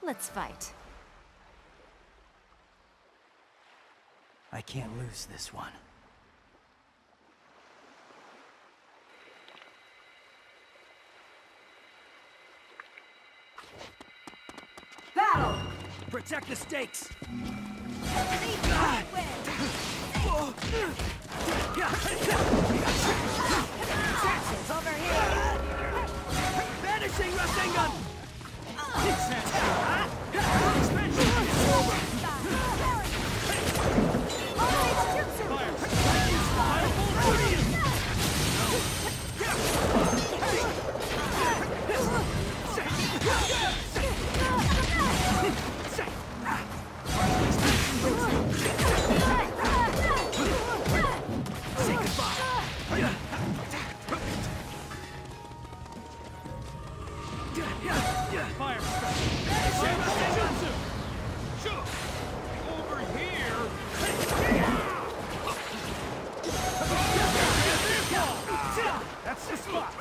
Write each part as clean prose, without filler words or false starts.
Let's fight. I can't lose this one. Battle! Protect the stakes! Assassins over here! Vanishing Rasengan! That's the spot!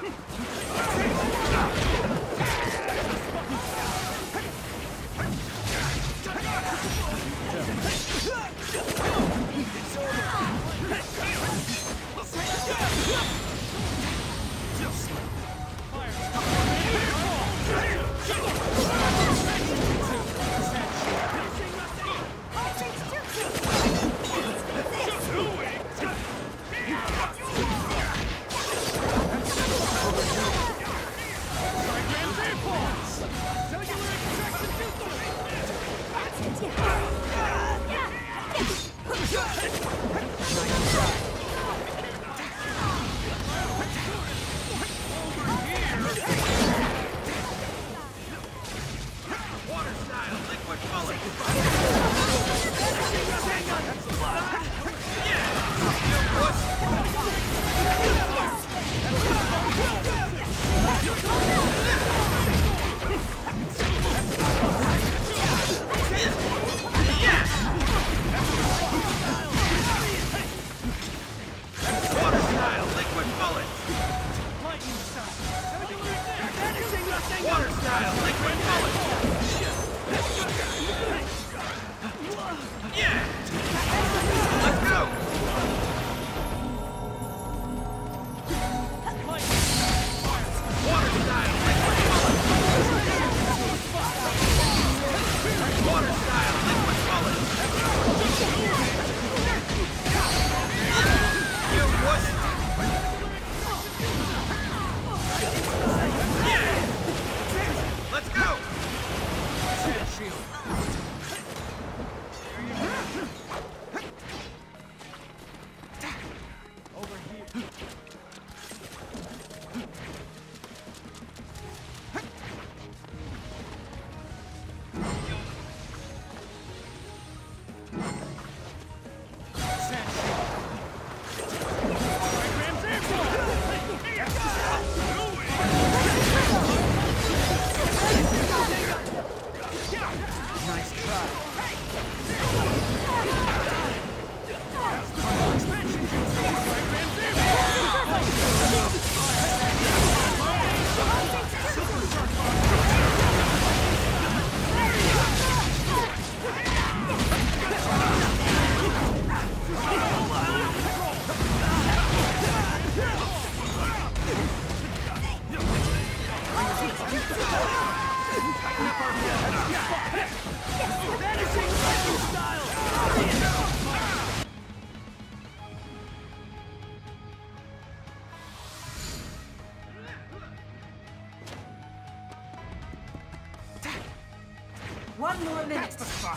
One more minute. That's the spot!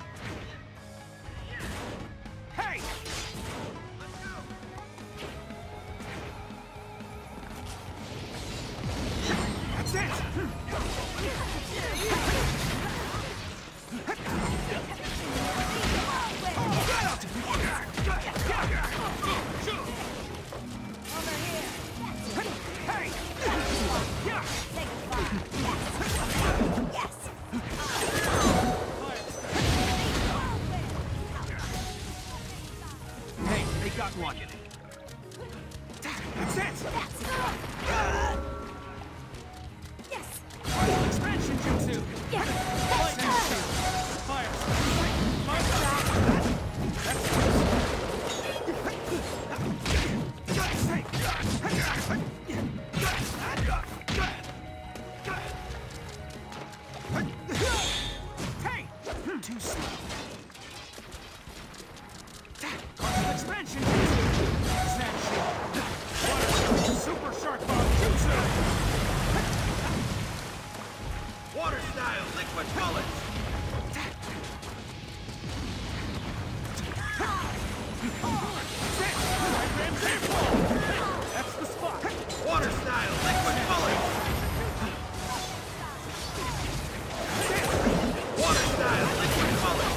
Hey! That's it! Hey, they got one. That's it! Yes! Expansion jutsu! Yes! style liquid bullets. That's the spot. Water style liquid bullets. Water style liquid bullets.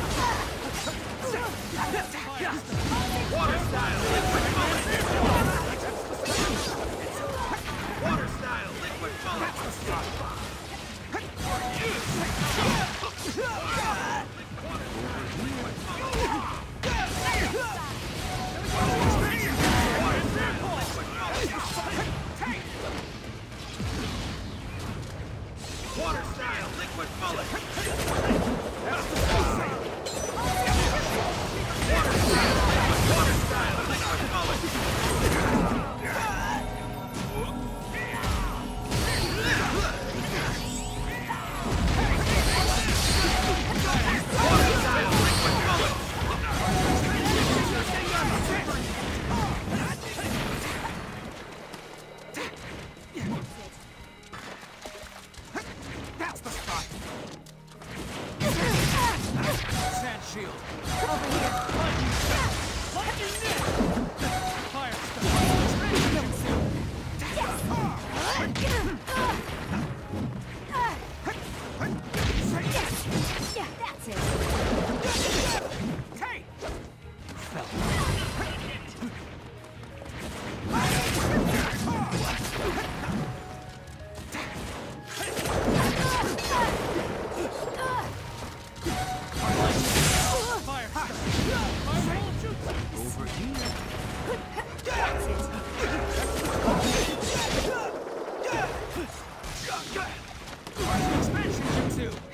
Water style liquid bullets. Water style liquid bullets. Water style liquid bullet. Water style liquid bullet. Water style liquid bullet. That's the spot. Sand shield. Over here. Lightning net. Fire style. Yeah, that's it. Hey! Fire style. Fireball jutsu. Over here. That's it. Expansion jutsu.